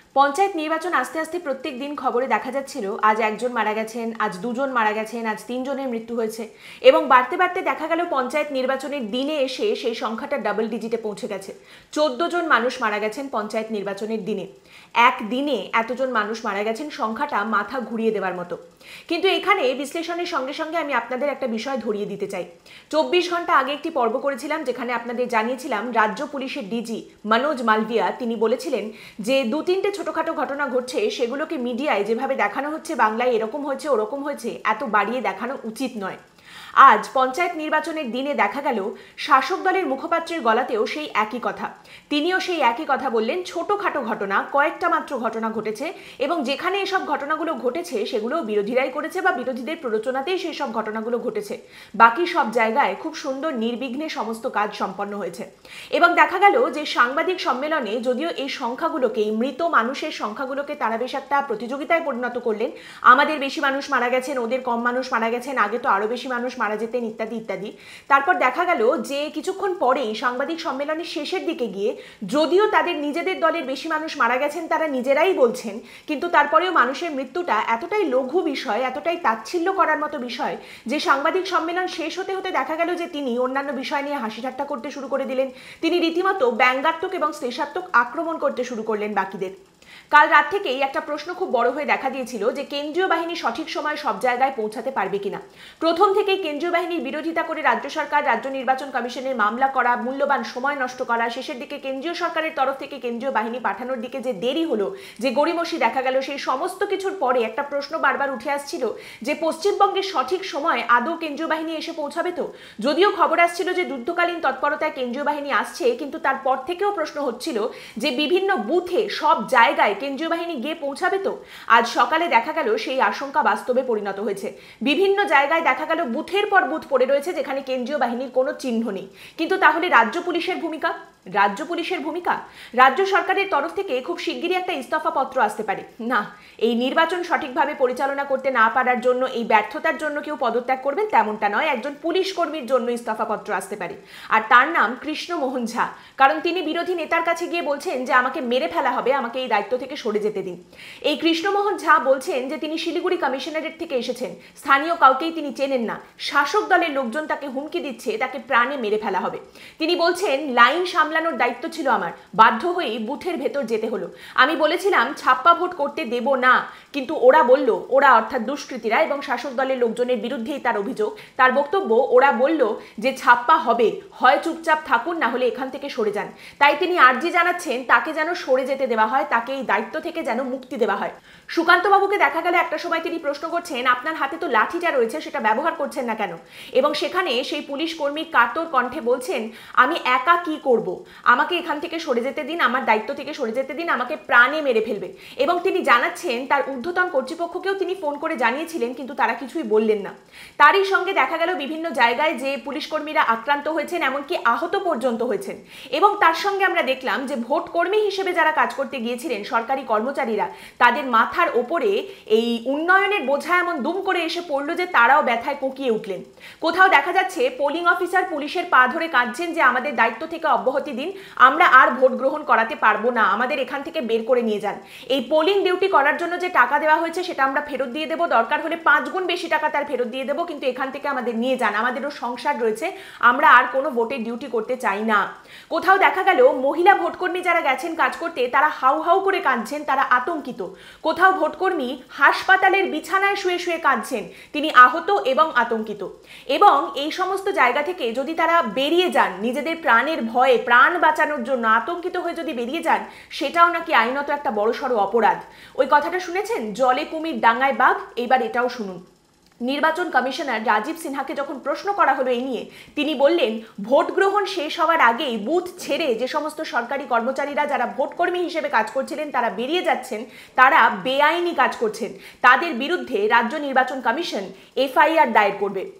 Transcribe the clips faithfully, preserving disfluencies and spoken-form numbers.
পঞ্চায়েত নির্বাচন আস্তে আস্তে প্রত্যেক দিন খবরে দেখা যাচ্ছিল আজ একজন মারা গেছেন, আজ দুজন মারা গেছেন, আজ তিনজনের মৃত্যু হয়েছে এবং বাড়তে বাড়তে দেখা গেল পঞ্চায়েত নির্বাচনের দিনে এসে সেই সংখ্যাটা ডাবল ডিজিটে পৌঁছে গেছে। চোদ্দ জন মানুষ মারা গেছেন পঞ্চায়েত নির্বাচনের দিনে। এক দিনে এতজন মানুষ মারা গেছেন, সংখ্যাটা মাথা ঘুরিয়ে দেওয়ার মতো। কিন্তু এখানে বিশ্লেষণের সঙ্গে সঙ্গে আমি আপনাদের একটা বিষয় ধরিয়ে দিতে চাই। চব্বিশ ঘন্টা আগে একটি পর্ব করেছিলাম যেখানে আপনাদের জানিয়েছিলাম রাজ্য পুলিশের ডিজি মনোজ মালভিয়া তিনি বলেছিলেন যে দু তিনটে ছোটখাটো ঘটনা ঘটছে, সেগুলোকে মিডিয়ায় যেভাবে দেখানো হচ্ছে বাংলায় এরকম হয়েছে ওরকম হয়েছে এত বাড়িয়ে দেখানো উচিত নয়। আজ পঞ্চায়েত নির্বাচনের দিনে দেখা গেল শাসক দলের মুখপাত্রের গলাতেও সেই একই কথা। তিনিও সেই একই কথা বললেন, ছোটখাটো ঘটনা, কয়েকটা মাত্র ঘটনা ঘটেছে এবং যেখানে এসব ঘটনাগুলো ঘটেছে সেগুলো বিরোধীরাই করেছে বা বিরোধীদের প্ররোচনাতেই সেই সব ঘটনাগুলো ঘটেছে। বাকি সব জায়গায় খুব সুন্দর নির্বিঘ্নে সমস্ত কাজ সম্পন্ন হয়েছে। এবং দেখা গেল যে সাংবাদিক সম্মেলনে যদিও এই সংখ্যাগুলোকে, এই মৃত মানুষের সংখ্যাগুলোকে তারা বেশ একটা প্রতিযোগিতায় পরিণত করলেন, আমাদের বেশি মানুষ মারা গেছেন, ওদের কম মানুষ মারা গেছেন, আগে তো আরো বেশি মানুষ মারা যেতেন ইত্যাদি ইত্যাদি। তারপর দেখা গেল যে কিছুক্ষণ পরেই সাংবাদিক সম্মেলনের শেষের দিকে গিয়ে যদিও তাদের নিজেদের দলের বেশি মানুষ মারা গেছেন তারা নিজেরাই বলছেন, কিন্তু তারপরেও মানুষের মৃত্যুটা এতটাই লঘু বিষয়, এতটাই তাচ্ছিল্য করার মতো বিষয় যে সাংবাদিক সম্মেলন শেষ হতে হতে দেখা গেল যে তিনি অন্যান্য বিষয় নিয়ে হাসি ঠাট্টা করতে শুরু করে দিলেন। তিনি রীতিমতো ব্যঙ্গাত্মক এবং শ্লেষাত্মক আক্রমণ করতে শুরু করলেন বাকিদের। কাল রাত থেকেই একটা প্রশ্ন খুব বড় হয়ে দেখা দিয়েছিল যে কেন্দ্রীয় বাহিনী সঠিক সময় সব জায়গায় পৌঁছাতে পারবে কিনা। প্রথম থেকেই কেন্দ্রীয় বাহিনীর বিরোধিতা করে রাজ্য সরকার রাজ্য নির্বাচন কমিশনের মামলা করা, মূল্যবান সময় নষ্ট করা, শেষের দিকে কেন্দ্রীয় সরকারের তরফ থেকে কেন্দ্রীয় বাহিনী পাঠানোর দিকে যে দেরি হলো, যে গড়িমসি দেখা গেল, সেই সমস্ত কিছুর পরে একটা প্রশ্ন বারবার উঠে আসছিল যে পশ্চিমবঙ্গের সঠিক সময় আদৌ কেন্দ্রীয় বাহিনী এসে পৌঁছাবে তো। যদিও খবর আসছিল যে যুদ্ধকালীন তৎপরতায় কেন্দ্রীয় বাহিনী আসছে, কিন্তু তারপর থেকেও প্রশ্ন হচ্ছিল যে বিভিন্ন বুথে সব জায়গায় কেন্দ্রীয় বাহিনী গিয়ে পৌঁছাবে তো। আজ সকালে দেখা গেল সেই আশঙ্কা বাস্তবে পরিণত হয়েছে। বিভিন্ন জায়গায় দেখা গেল বুথের পর বুথ পড়ে রয়েছে যেখানে কেন্দ্রীয় বাহিনীর কোনো চিহ্ন নেই। কিন্তু তাহলে রাজ্য পুলিশের ভূমিকা, রাজ্য পুলিশের ভূমিকা রাজ্য সরকারের তরফ থেকে খুব শিগগিরই একটা ইস্তফা পত্র আসতে পারে। না, এই নির্বাচন সঠিকভাবে পরিচালনা করতে না পারার জন্য, এই ব্যর্থতার জন্য কেউ পদত্যাগ করবেন তেমনটা নয়, একজন পুলিশ কর্মীর জন্য ইস্তফা পত্র আসতে পারে। আর তার নাম কৃষ্ণমোহন ঝা। কারণ তিনি বিরোধী নেতার কাছে গিয়ে বলছেন যে আমাকে মেরে ফেলা হবে, আমাকে এই দায়িত্ব থেকে সরে যেতে দিন। এই কৃষ্ণমোহন ঝা বলছেন যে তিনি শিলিগুড়ি কমিশনারেট থেকে এসেছেন, স্থানীয় কাউকেই তিনি চেনেন না, শাসক দলের লোকজন তাকে হুমকি দিচ্ছে তাকে প্রাণে মেরে ফেলা হবে। তিনি বলছেন লাইন সামলানোর দায়িত্ব ছিল আমার, বাধ্য হয়েই বুথের ভেতর যেতে হলো। আমি বলেছিলাম ছাপ্পা ভোট করতে দেব না, কিন্তু ওরা বলল, ওরা অর্থাৎ দুষ্কৃতীরা এবং শাসক দলের লোকজনের বিরুদ্ধেই তার অভিযোগ, তার বক্তব্য, ওরা বলল যে ছাপ্পা হবে, হয় চুপচাপ থাকুন না হলে এখান থেকে সরে যান। তাই তিনি আর্জি জানাচ্ছেন তাকে যেন সরে যেতে দেওয়া হয়, তাকে এই দায়িত্ব থেকে যেন মুক্তি দেওয়া হয়। সুকান্ত বাবুকে দেখা গেল একটা সময় তিনি প্রশ্ন করছেন আপনার হাতে তো লাঠিটা রয়েছে সেটা ব্যবহার করছেন না কেন, এবং সেখানে সেই পুলিশ কর্মী কাতর কণ্ঠে বলছেন আমি একা কি করব, আমাকে এখান থেকে সরে যেতে দিন, আমার দায়িত্ব থেকে সরে যেতে দিন, আমাকে প্রাণে মেরে ফেলবে। এবং তিনি জানাচ্ছেন তার ঊর্ধ্বতন কর্তৃপক্ষকেও তিনি ফোন করে জানিয়েছিলেন কিন্তু তারা কিছুই বললেন না। তারই সঙ্গে দেখা গেল বিভিন্ন জায়গায় যে পুলিশ কর্মীরা আক্রান্ত হয়েছেন, এমনকি আহত পর্যন্ত হয়েছেন। এবং তার সঙ্গে আমরা দেখলাম যে ভোট কর্মী হিসেবে যারা কাজ করতে গিয়েছিলেন সরকারি কর্মচারীরা, তাদের মাথার ওপরে এই উন্নয়নের বোঝা এমন দুম করে এসে পড়লো যে তারাও ব্যথায় কোকিয়ে উঠলেন। কোথাও দেখা যাচ্ছে পোলিং অফিসার পুলিশের পা ধরে কাঁদছেন যে আমাদের দায়িত্ব থেকে অব্যাহতি দিন, আমরা আর ভোট গ্রহণ করাতে পারবো না, আমাদের এখান থেকে বের করে নিয়ে যান। এই পোলিং ডিউটি করার জন্য যে টাকা দেওয়া হয়েছে সেটা আমরা ফেরত দিয়ে দেবো, দরকার হলে পাঁচ গুণ বেশি টাকা তার ফেরত দিয়ে দেবো, কিন্তু এখান থেকে আমাদের নিয়ে যান, আমাদেরও সংসার রয়েছে, আমরা আর কোনো ভোটের ডিউটি করতে চাই না। কোথাও দেখা গেল মহিলা ভোটকর্মী যারা গেছেন কাজ করতে তারা হাউ হাউ করে কাঁদছেন, তারা আতঙ্কিত। কোথাও ভোটকর্মী হাসপাতালের বিছানায় শুয়ে শুয়ে কাঁদছেন, তিনি আহত এবং আতঙ্কিত। এবং এই সমস্ত জায়গা থেকে যদি তারা বেরিয়ে যান নিজেদের প্রাণের ভয়ে, প্রাণ বাঁচানোর জন্য আতঙ্কিত হয়ে যদি বেরিয়ে যান, সেটাও নাকি আইনত একটা বড়সড় অপরাধ। ওই কথাটা শুনেছেন, জলে কুমির ডাঙায় বাঘ, এইবার এটাও শুনুন। নির্বাচন কমিশনার রাজীব সিনহাকে যখন প্রশ্ন করা হলো এই নিয়ে, তিনি বললেন ভোট গ্রহণ শেষ হওয়ার আগেই বুথ ছেড়ে যে সমস্ত সরকারি কর্মচারীরা যারা ভোটকর্মী হিসেবে কাজ করছিলেন তারা বেরিয়ে যাচ্ছেন, তারা বেআইনি কাজ করছেন, তাদের বিরুদ্ধে রাজ্য নির্বাচন কমিশন এফআইআর দায়ের করবে।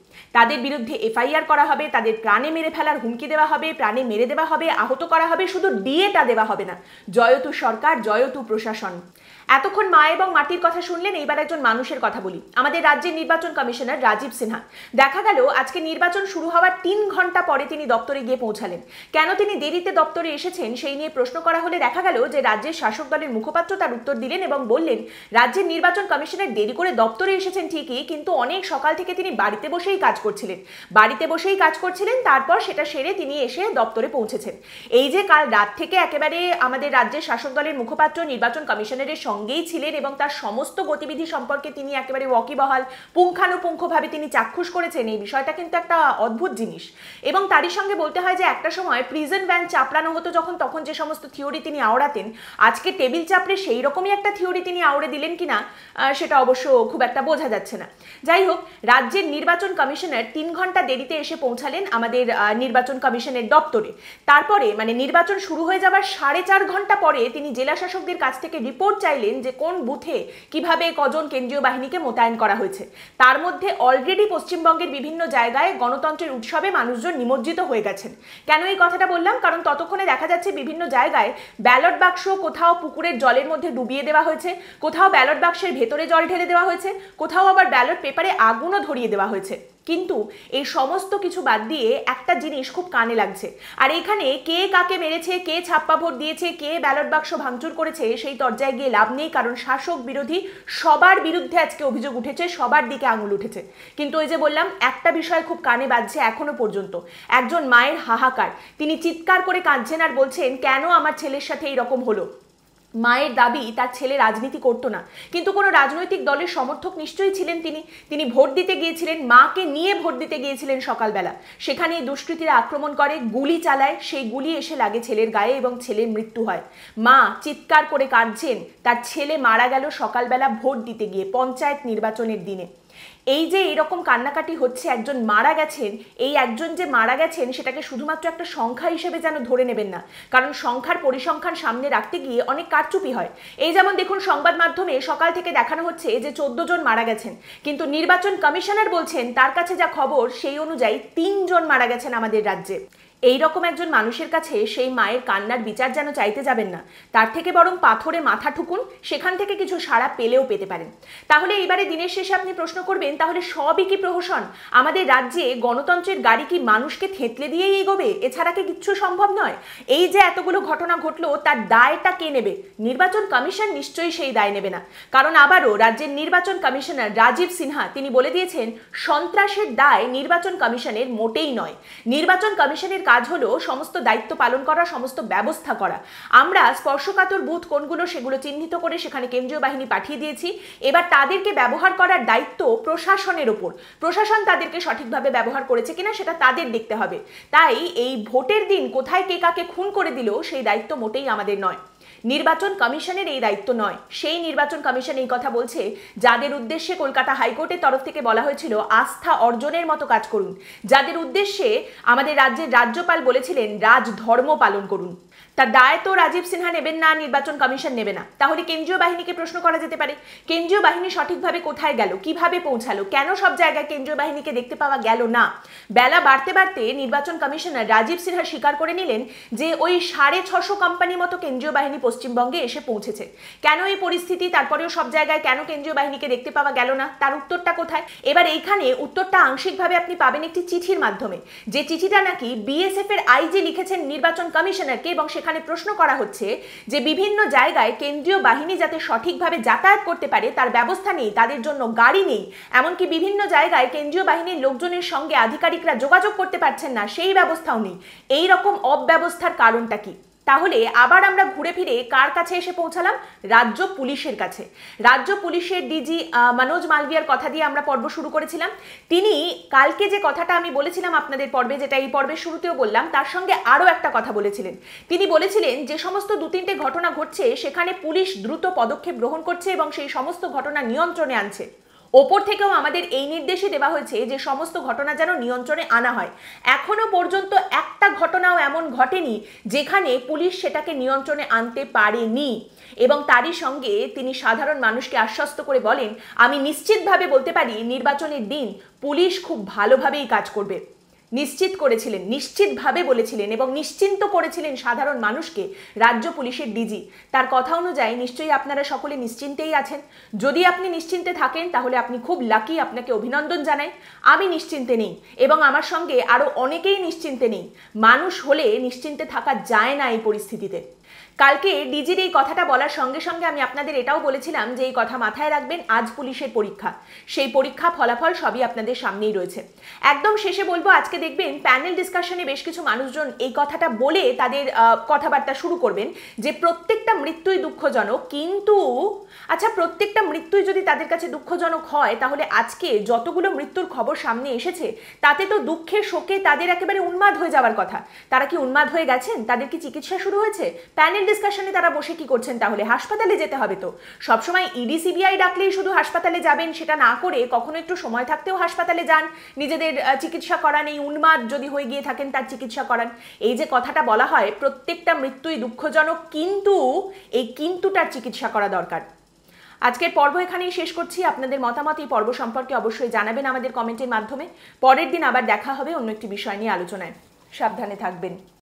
তাদের বিরুদ্ধে এফআইআর করা হবে, তাদের প্রাণে মেরে ফেলার হুমকি দেওয়া হবে, প্রাণে মেরে দেওয়া হবে, আহত করা হবে, শুধু ডিএটা দেওয়া হবে না। জয়তু সরকার, জয়তু প্রশাসন। এতক্ষণ মা এবং মাটির কথা শুনলেন, এইবার একজন মানুষের কথা বলি। আমাদের রাজ্যের নির্বাচন কমিশনার রাজীব সিনহা, দেখা গেল আজকে নির্বাচন শুরু হওয়ার তিন ঘন্টা পরে তিনি দপ্তরে গিয়ে পৌঁছালেন। কেন তিনি দেরিতে দপ্তরে এসেছেন সেই নিয়ে প্রশ্ন করা হলে দেখা গেল যে রাজ্যের শাসক দলের মুখপাত্র তার উত্তর দিলেন এবং বললেন, রাজ্যের নির্বাচন কমিশনার দেরি করে দপ্তরে এসেছেন ঠিকই, কিন্তু অনেক সকাল থেকে তিনি বাড়িতে বসেই কাজ করছিলেন বাড়িতে বসেই কাজ করছিলেন তারপর সেটা সেরে তিনি এসে দপ্তরে পৌঁছেছেন। এই যে কাল রাত থেকে একেবারে আমাদের রাজ্যের শাসক দলের মুখপাত্র নির্বাচন কমিশনারের সঙ্গেই ছিলেন এবং তার সমস্ত গতিবিধি সম্পর্কে তিনি একেবারে ওয়াকিবহাল, পুঙ্খানুপুঙ্খভাবে তিনি চাক্ষুষ করেছেন, এই বিষয়টা কিন্তু একটা অদ্ভুত জিনিস। এবং তারই সঙ্গে বলতে হয় যে একটা সময় প্রিজন ভ্যান চাপড়ানো হতো যখন, তখন যে সমস্ত থিওরি তিনি আওড়াতেন, আজকে টেবিল চাপড়ে সেই রকমই একটা থিওরি তিনি আওড়ে দিলেন কিনা সেটা অবশ্য খুব একটা বোঝা যাচ্ছে না। যাই হোক, রাজ্যের নির্বাচন কমিশনার তিন ঘন্টা দেরিতে এসে পৌঁছালেন আমাদের নির্বাচন কমিশনের দপ্তরে। তারপরে মানে নির্বাচন শুরু হয়ে যাবার সাড়ে চার ঘন্টা পরে তিনি জেলা শাসকদের কাছ থেকে রিপোর্ট চাইলেন যে কোন বুথে কিভাবে কজন কেন্দ্রীয় বাহিনীকে মোতায়েন করা হয়েছে। তার মধ্যে অলরেডি পশ্চিমবঙ্গের বিভিন্ন জায়গায় গণতন্ত্রের উৎসবে মানুষজন নিমজ্জিত হয়ে গেছেন। কেন এই কথাটা বললাম? কারণ ততক্ষণে দেখা যাচ্ছে বিভিন্ন জায়গায় ব্যালট বাক্স কোথাও পুকুরের জলের মধ্যে ডুবিয়ে দেওয়া হয়েছে, কোথাও ব্যালট বাক্সের ভেতরে জল ঢেলে দেওয়া হয়েছে, কোথাও আবার ব্যালট পেপারে আগুনও ধরিয়ে দেওয়া হয়েছে। কিন্তু এই সমস্ত কিছু বাদ দিয়ে একটা জিনিস খুব কানে লাগছে, আর এখানে কে কাকে মেরেছে, কে ছাপ্পা ভোট দিয়েছে, কে ব্যালট বাক্স ভাঙচুর করেছে সেই দরজায় গিয়ে লাভ নেই, কারণ শাসক বিরোধী সবার বিরুদ্ধে আজকে অভিযোগ উঠেছে, সবার দিকে আঙুল উঠেছে। কিন্তু ওই যে বললাম, একটা বিষয় খুব কানে বাজছে এখনো পর্যন্ত, একজন মায়ের হাহাকার। তিনি চিৎকার করে কাঁদছেন আর বলছেন, কেন আমার ছেলের সাথে এইরকম হলো। মায়ের দাবি তার ছেলে রাজনীতি করতো না, কিন্তু কোনো রাজনৈতিক দলের সমর্থক নিশ্চয়ই ছিলেন তিনি। তিনি ভোট দিতে গিয়েছিলেন, মাকে নিয়ে ভোট দিতে গিয়েছিলেন সকালবেলা। সেখানেই দুষ্কৃতীরা আক্রমণ করে, গুলি চালায়, সেই গুলি এসে লাগে ছেলের গায়ে এবং ছেলের মৃত্যু হয়। মা চিৎকার করে কাঁদছেন, তার ছেলে মারা গেল সকালবেলা ভোট দিতে গিয়ে পঞ্চায়েত নির্বাচনের দিনে। এই যে এরকম কান্নাকাটি হচ্ছে, একজন মারা গেছেন, এই একজন যে মারা গেছেন সেটাকে শুধুমাত্র একটা সংখ্যা হিসেবে যেন ধরে নেবেন না, কারণ সংখ্যার পরিসংখ্যান সামনে রাখতে গিয়ে অনেক কারচুপি হয়। এই যেমন দেখুন, সংবাদ মাধ্যমে সকাল থেকে দেখানো হচ্ছে যে চোদ্দ জন মারা গেছেন, কিন্তু নির্বাচন কমিশনার বলছেন তার কাছে যা খবর সেই অনুযায়ী তিনজন মারা গেছেন আমাদের রাজ্যে। এই রকম একজন মানুষের কাছে সেই মায়ের কান্নার বিচার যেন চাইতে যাবেন না, তার থেকে বরং পাথরে মাথা ঠুকুন, সেখান থেকে কিছু সাড়া পেলেও পেতে পারেন। তাহলে এবারে দিনের শেষে আপনি প্রশ্ন করবেন, তাহলে সবই কি প্রহসন? আমাদের রাজ্যে গণতন্ত্রের গাড়ি কি মানুষকে থেতলে দিয়েই এগোবে? এছাড়া কি কিচ্ছু সম্ভব নয়? এই যে এতগুলো ঘটনা ঘটলো, তার দায়টা কে নেবে? নির্বাচন কমিশন নিশ্চয়ই সেই দায় নেবে না, কারণ আবারও রাজ্যের নির্বাচন কমিশনার রাজীব সিনহা তিনি বলে দিয়েছেন, সন্ত্রাসের দায় নির্বাচন কমিশনের মোটেই নয়। নির্বাচন কমিশনের কাজ হলো সমস্ত দায়িত্ব পালন করা, সমস্ত ব্যবস্থা করা। আমরা স্পর্শকাতর বুথ কোনগুলো সেগুলো চিহ্নিত করে সেখানে কেন্দ্রীয় বাহিনী পাঠিয়ে দিয়েছি। এবার তাদেরকে ব্যবহার করার দায়িত্ব প্রশাসনের ওপর। প্রশাসন তাদেরকে সঠিকভাবে ব্যবহার করেছে কিনা সেটা তাদের দেখতে হবে। তাই এই ভোটের দিন কোথায় কে কাকে খুন করে দিল সেই দায়িত্ব মোটেই আমাদের নয়, নির্বাচন কমিশনের এই দায়িত্ব নয়। সেই নির্বাচন কমিশন এই কথা বলছে যাদের উদ্দেশ্যে কলকাতা হাইকোর্টের তরফ থেকে বলা হয়েছিল আস্থা অর্জনের মতো কাজ করুন, যাদের উদ্দেশ্যে আমাদের রাজ্যের রাজ্যপাল বলেছিলেন রাজধর্ম পালন করুন। তার দায় তো রাজীব সিনহা নেবেন না, নির্বাচন কমিশন নেবে না। তাহলে কেন্দ্রীয় বাহিনীকে প্রশ্ন করা যেতে পারে, কেন্দ্রীয় বাহিনী সঠিকভাবে কোথায় গেল, কিভাবে পৌঁছালো, কেন সব জায়গায় কেন্দ্রীয় বাহিনীকে দেখতে পাওয়া গেল না? বেলা বাড়তে বাড়তে নির্বাচন কমিশনার রাজীব সিনহা স্বীকার করে নিলেন যে ওই সাড়ে ছশো কোম্পানি মতো কেন্দ্রীয় বাহিনী পশ্চিমবঙ্গে এসে পৌঁছেছে। কেন এই পরিস্থিতি, তারপরেও সব জায়গায় কেন কেন্দ্রীয় বাহিনীকে দেখতে পাওয়া গেল না, তার উত্তরটা কোথায়? এবার এইখানে উত্তরটা আংশিকভাবে আপনি পাবেন একটি চিঠির মাধ্যমে, যে চিঠিটা নাকি বিএসএফ এর আইজি লিখেছেন নির্বাচন কমিশনারকে, এবং সেখানে প্রশ্ন করা হচ্ছে যে বিভিন্ন জায়গায় কেন্দ্রীয় বাহিনী যাতে সঠিকভাবে যাতায়াত করতে পারে তার ব্যবস্থা নেই, তাদের জন্য গাড়ি নেই, এমনকি বিভিন্ন জায়গায় কেন্দ্রীয় বাহিনীর লোকজনের সঙ্গে আধিকারিকরা যোগাযোগ করতে পারছেন না, সেই ব্যবস্থাও নেই। এই রকম অব্যবস্থার কারণটা কি? তাহলে আবার আমরা ঘুরে ফিরে কার কাছে এসে পৌঁছালাম? রাজ্য পুলিশের কাছে। রাজ্য পুলিশের ডিজি মনোজ মালভিয়ার কথা দিয়ে আমরা পর্ব শুরু করেছিলাম। তিনি কালকে যে কথাটা আমি বলেছিলাম আপনাদের পর্বে, যেটা এই পর্বের শুরুতেও বললাম, তার সঙ্গে আরও একটা কথা বলেছিলেন। তিনি বলেছিলেন যে সমস্ত দু তিনটে ঘটনা ঘটছে সেখানে পুলিশ দ্রুত পদক্ষেপ গ্রহণ করছে এবং সেই সমস্ত ঘটনা নিয়ন্ত্রণে আনছে। ওপর থেকেও আমাদের এই নির্দেশই দেওয়া হয়েছে যে সমস্ত ঘটনা যেন নিয়ন্ত্রণে আনা হয়। এখনো পর্যন্ত একটা ঘটনাও এমন ঘটেনি যেখানে পুলিশ সেটাকে নিয়ন্ত্রণে আনতে পারেনি। এবং তারই সঙ্গে তিনি সাধারণ মানুষকে আশ্বস্ত করে বলেন, আমি নিশ্চিতভাবে বলতে পারি নির্বাচনের দিন পুলিশ খুব ভালোভাবেই কাজ করবে। নিশ্চিত করেছিলেন, নিশ্চিতভাবে বলেছিলেন এবং নিশ্চিন্ত করেছিলেন সাধারণ মানুষকে রাজ্য পুলিশের ডিজি। তার কথা অনুযায়ী নিশ্চয়ই আপনারা সকলে নিশ্চিন্তেই আছেন। যদি আপনি নিশ্চিন্তে থাকেন তাহলে আপনি খুব লাকি, আপনাকে অভিনন্দন জানাই। আমি নিশ্চিন্তে নেই এবং আমার সঙ্গে আরও অনেকেই নিশ্চিন্তে নেই। মানুষ হলে নিশ্চিন্তে থাকা যায় না এই পরিস্থিতিতে। কালকে ডিজির এই কথাটা বলার সঙ্গে সঙ্গে আমি আপনাদের এটাও বলেছিলাম যে এই কথা মাথায় রাখবেন, আজ পুলিশের পরীক্ষা, সেই পরীক্ষা ফলাফল সবই আপনাদের সামনেই রয়েছে। একদম শেষে বলবো, আজকে দেখবেন প্যানেল ডিসকাশনে বেশ কিছু মানুষজন এই কথাটা বলে তাদের কথাবার্তা শুরু করবেন যে প্রত্যেকটা মৃত্যুই দুঃখজনক, কিন্তু আচ্ছা প্রত্যেকটা মৃত্যুই যদি তাদের কাছে দুঃখজনক হয় তাহলে আজকে যতগুলো মৃত্যুর খবর সামনে এসেছে তাতে তো দুঃখে শোকে তাদের একেবারে উন্মাদ হয়ে যাওয়ার কথা। তারা কি উন্মাদ হয়ে গেছেন? তাদের কি চিকিৎসা শুরু হয়েছে? প্যানেল ডিসকাশনে তারা বসে কি করছেন? তাহলে হাসপাতালে যেতে হবে তো। সবসময় ইডি সিবিআই ডাকলেই শুধু হাসপাতালে যাবেন সেটা না করে কখনো একটু সময় থাকতেও হাসপাতালে যান, নিজেদের চিকিৎসা করান, এই উন্মাদ যদি হয়ে গিয়ে থাকেন তার চিকিৎসা করান। এই যে কথাটা বলা হয় প্রত্যেকটা মৃত্যুই দুঃখজনক, কিন্তু এই কিন্তুটার চিকিৎসা করা দরকার। আজকের পর্ব এখানেই শেষ করছি। আপনাদের মতামত এই পর্ব সম্পর্কে অবশ্যই জানাবেন আমাদের কমেন্টের মাধ্যমে। পরের দিন আবার দেখা হবে অন্য একটি বিষয় নিয়ে আলোচনায়। সাবধানে থাকবেন।